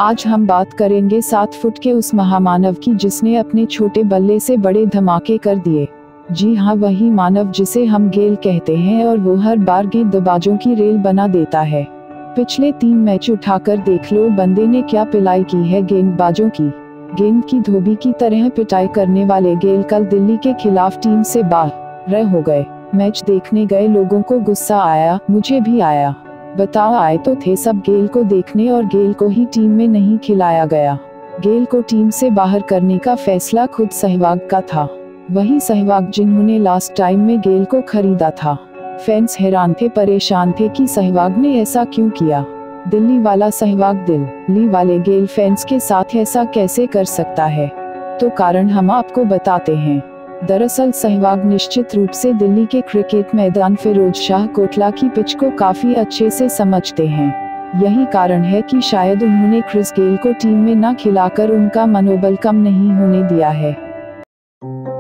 आज हम बात करेंगे 7 फुट के उस महामानव की जिसने अपने छोटे बल्ले से बड़े धमाके कर दिए। जी हाँ, वही मानव जिसे हम गेल कहते हैं और वो हर बार गेंदबाजों की रेल बना देता है। पिछले 3 मैच उठाकर देख लो, बंदे ने क्या पिलाई की है गेंदबाजों की। गेंद की धोबी की तरह पिटाई करने वाले गेल कल दिल्ली के खिलाफ टीम से बाहर हो गए। मैच देखने गए लोगों को गुस्सा आया, मुझे भी आया। बताओ, आए तो थे सब गेल को देखने और गेल को ही टीम में नहीं खिलाया गया। गेल को टीम से बाहर करने का फैसला खुद सहवाग का था, वही सहवाग जिन्होंने लास्ट टाइम में गेल को खरीदा था। फैंस हैरान थे, परेशान थे कि सहवाग ने ऐसा क्यों किया। दिल्ली वाला सहवाग दिल्ली वाले गेल फैंस के साथ ऐसा कैसे कर सकता है? तो कारण हम आपको बताते हैं। दरअसल सहवाग निश्चित रूप से दिल्ली के क्रिकेट मैदान फिरोज शाह कोटला की पिच को काफी अच्छे से समझते हैं। यही कारण है कि शायद उन्होंने क्रिस गेल को टीम में न खिलाकर उनका मनोबल कम नहीं होने दिया है।